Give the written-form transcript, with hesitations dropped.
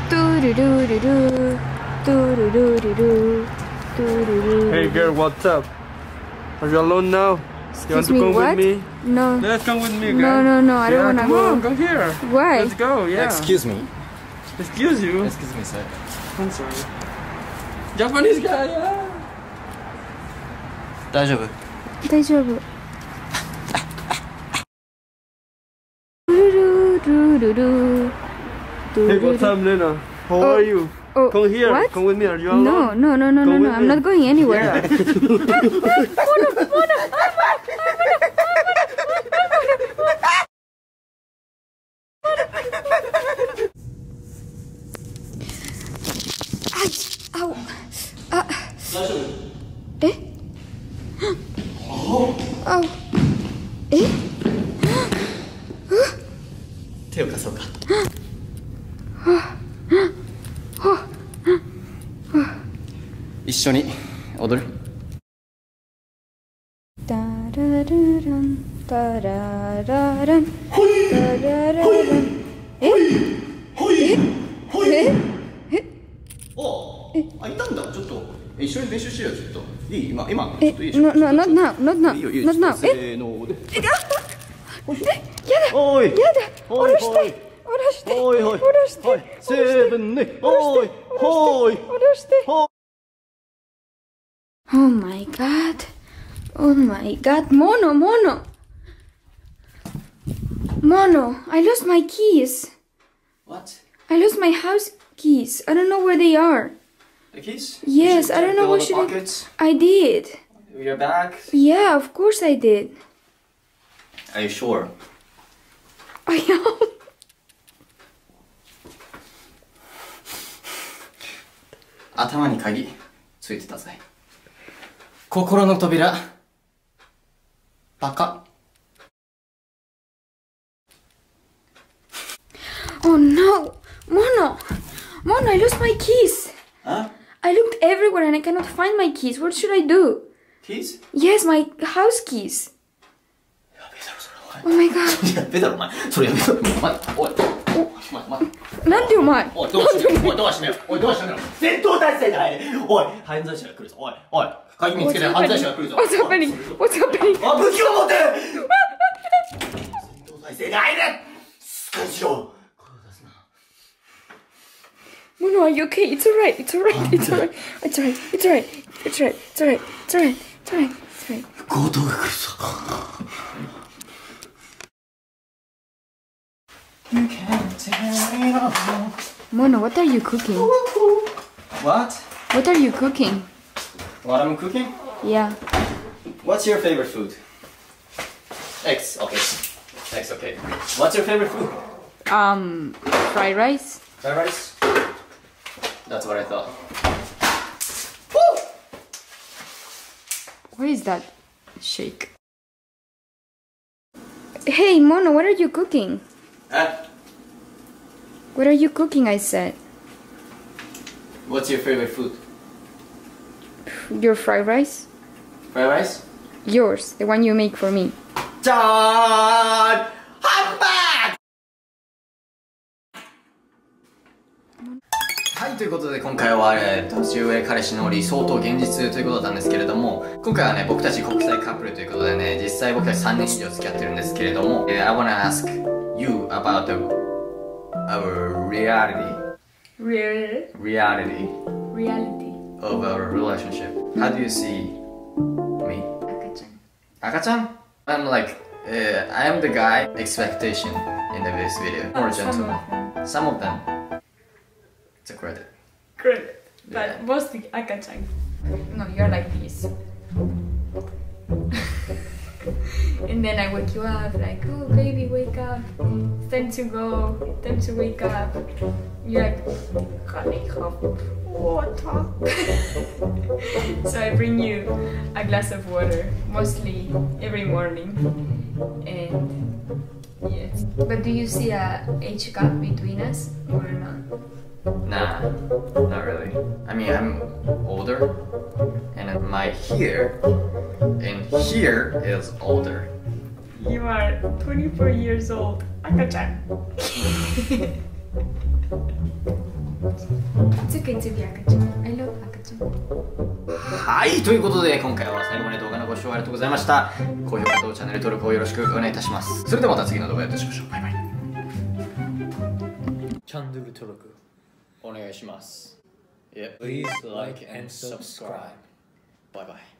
Hey girl, what's up? Are you alone now? You want to come with me? No. Let's come with me, girl. No, I don't wanna come go. on, come here. Why? Let's go, yeah. Excuse me. Excuse you? Excuse me, sir. I'm sorry. Japanese guy, yeah. 大丈夫？ 大丈夫。 Hey, what's up, Lena? How are you? Oh, Come here. what? Come with me. Are you alone? No. I'm not going anywhere. Yeah. Ow. Eh? Ow. Eh? 手を貸そうか。一緒に踊る？ タララランタララランタラララン。え？ あ、いたんだ。ちょっと一緒に練習しようよ。ちょっといい？今ちょっといい？ No, not now. いいよいいよ。 Not now. せーので。 やだ。 おい。 やだ。下ろして。下ろして。 おいおい。 下ろして。 はい。セーブンね。おい。おい。 下ろして。Oh my god. Oh my god. Mono. I lost my keys. What? I lost my house keys. I don't know where they are. The keys? Yes, I don't know what should I... pockets. I did. Your bag? Yeah, of course I did. Are you sure? I know. 頭に鍵ついてたぜ。心の扉。バカ。 Oh no. Mono, I lost my keys. Huh? I looked everywhere and I cannot find my keys. What should I do? Keys? Yes, my house keys. やべえだろそれ。 Oh my god. やべえだろお前。それやべえだろ。おい。 なんでお前。 おい、ドア閉めろ。ドア閉めろ。戦闘態勢で入れ。おい、犯罪者が来るぞ。おい、鍵見つけて犯罪者が来るぞ。 What's happening? What's happening? あ、武器を持て。戦闘態勢で入れ。しっかりしろ。 Mono, are you okay? It's alright. It's alright. It's alright. It's alright. It's alright. It's alright. It's alright. It's alright. It's alright. It's alright. 強盗が来るぞ。 Mono, what are you cooking? What? What are you cooking? What I'm cooking? Yeah. What's your favorite food? Eggs, okay. Eggs, okay. What's your favorite food? Fried rice. Fried rice? That's what I thought. What is that shake? Hey, Mono, what are you cooking? What are you cooking, I said? What's your favorite food? Your fried rice? Fried rice? Yours, the one you make for me. John! Humbug! はい、ということで今回は年上彼氏の理想と現実ということだったんですけれども、今回はね、僕たち国際カップルということでね、実際僕たち3年以上付き合ってるんですけれども、I wanna ask you about our reality of our relationship. How do you see me? 赤ちゃん? I'm like, I am the guy expectation in this video. More gentleman. Some of them. It's a credit. Credit. Yeah. But mostly Akachan. No, you're like this. And then I wake you up like, oh baby, wake up. It's time to go. Time to wake up. You're like, honey, have water. So I bring you a glass of water, mostly every morning. And yes. But do you see a age gap between us or not? Nah, not really. I mean, I'm older, and my here and here is older. You are 24 years old. Akachan. okay to be 赤ちゃん。I love 赤ちゃん。 はい、ということで今回は最後まで動画のご視聴ありがとうございました。高評価とチャンネル登録をよろしくお願いいたします。それではまた次の動画でお会いしましょう。バイバイ。チャンネル登録お願いします。Please like and subscribe. Bye bye.